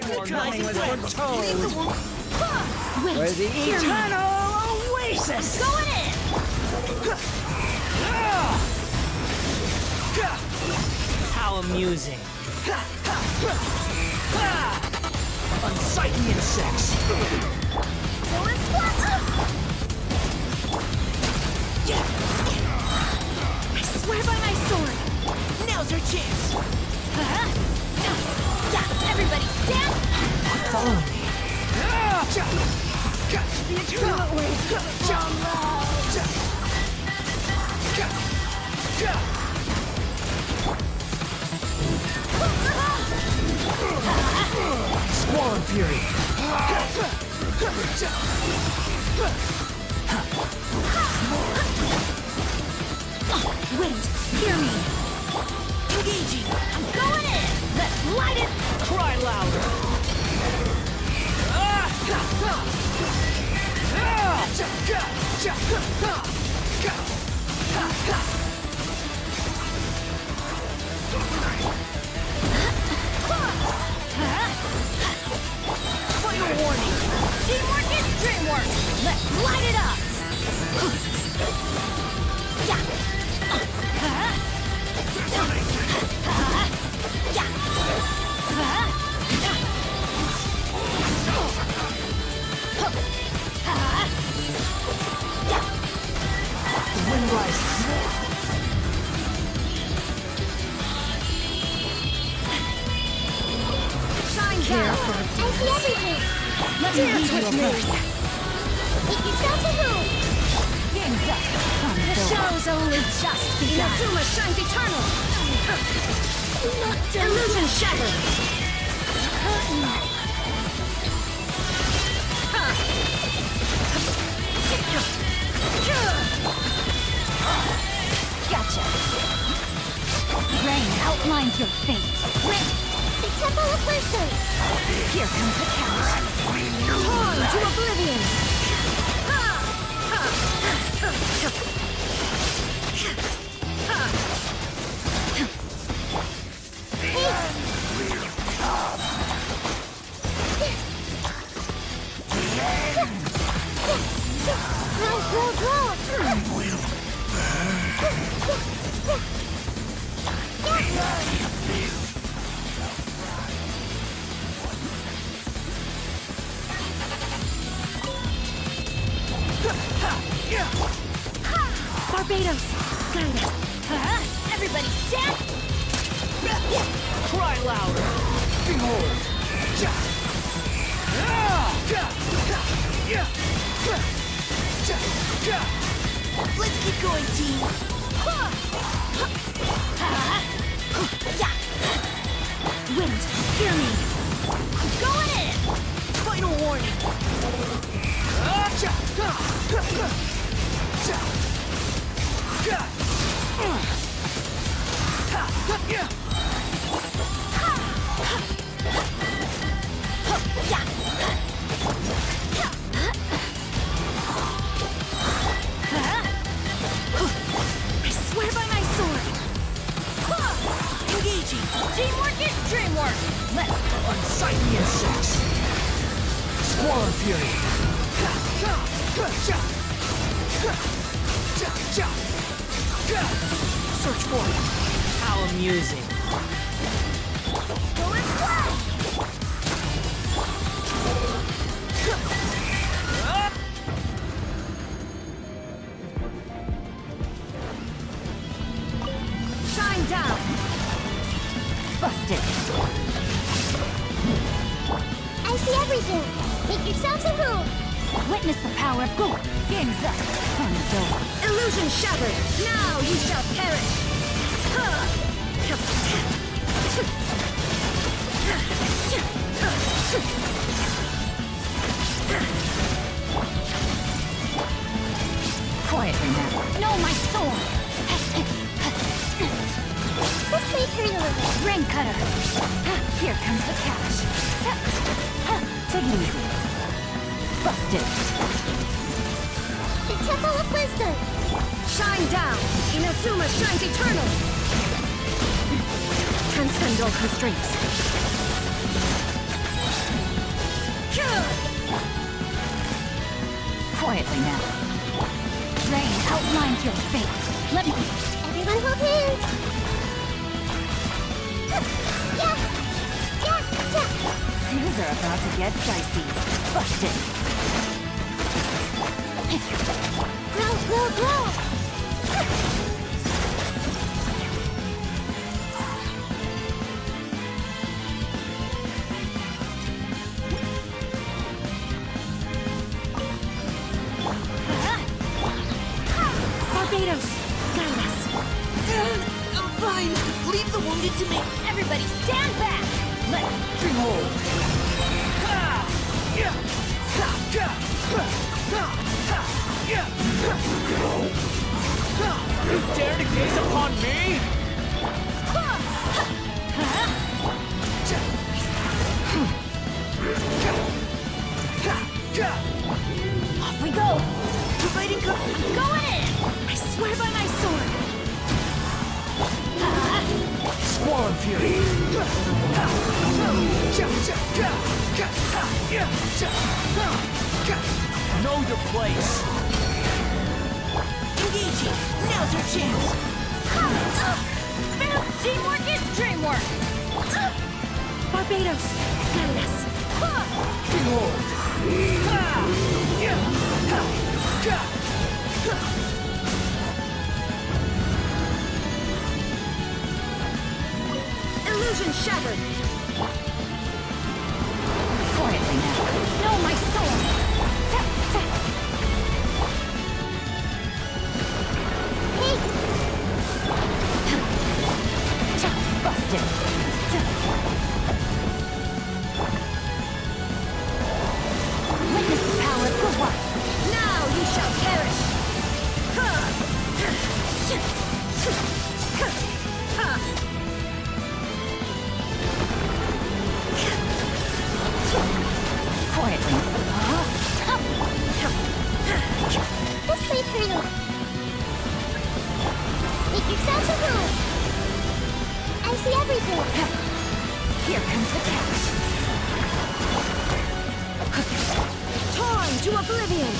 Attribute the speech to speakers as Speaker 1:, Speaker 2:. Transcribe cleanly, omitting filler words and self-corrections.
Speaker 1: Coming was foretold.
Speaker 2: Wait,
Speaker 1: We're the eternal oasis.
Speaker 2: going in!
Speaker 1: How amusing. Unsightly insects.
Speaker 2: Going splat! I swear by my sword!
Speaker 1: Now's our chance.
Speaker 2: Yeah, everybody stand!
Speaker 1: Follow me.
Speaker 2: The eternal ways
Speaker 1: Squall Fury.
Speaker 2: Wait, hear me! Engaging! I'm going in! Let's light it!
Speaker 1: Cry louder.
Speaker 2: Final warning! Teamwork is dreamwork! Let's light it up!
Speaker 1: The wind rises.
Speaker 2: Shine down! I see everything! Let me lead you a bit. Make yourself a room! Game's up! The show's only just begun! Inazuma shines eternal! Illusion shattered! Gotcha! Rain outlines your fate! The Temple of Wisdom! Here comes the count! On to oblivion! Barbados! Guide us! Everybody stand!
Speaker 1: Cry louder. Behold.
Speaker 2: Let's keep going, team! Wind, hear me! I'm going in!
Speaker 1: Final warning.
Speaker 2: I swear by my sword! Engaging! Teamwork is dreamwork! Let's
Speaker 1: Unsightly insects. Squall Fury. Search for it. How amusing.
Speaker 2: go and fly! Shine down! Busted!
Speaker 3: I see everything. Make yourselves a room.
Speaker 2: Witness the power of Go! Game's up! Fun is over! Illusion shattered! Now you shall perish! Quietly now! No, my sword!
Speaker 3: Let's make her a little.
Speaker 2: Rain cutter! Here comes the cash! Take it easy! Busted!
Speaker 3: The Temple of Wisdom.
Speaker 2: Shine down! Inazuma shines eternal! Transcend all constraints.
Speaker 4: Quietly now. Rain outlines your fate. Let me...
Speaker 3: Everyone hold hands. Yeah. Yeah. Yeah.
Speaker 4: Things are about to get dicey. Busted.
Speaker 3: Grow, grow, grow.
Speaker 2: Barbatos, guide us.
Speaker 1: I'm fine. Leave the wounded to me.
Speaker 2: Everybody stand back.
Speaker 4: Let's...
Speaker 1: Behold. You dare to gaze upon me?
Speaker 4: Off we go!
Speaker 1: Fighting
Speaker 2: Going in. I swear by my sword.
Speaker 1: Squall and Fury. Know your place.
Speaker 2: Engaging. Now's your chance. Teamwork is dreamwork. Barbatos, guide us.
Speaker 1: Behold.
Speaker 2: Illusion shattered.
Speaker 4: Quietly now. No, my sword! Tap, tap.
Speaker 3: Hey,
Speaker 4: Chop, busted. Witness the power of the one.
Speaker 2: Now you shall perish.
Speaker 4: Quietly.
Speaker 3: this way, Colonel. Make yourselves at home. I see everything.
Speaker 4: Here comes the catch.
Speaker 2: Torn to oblivion.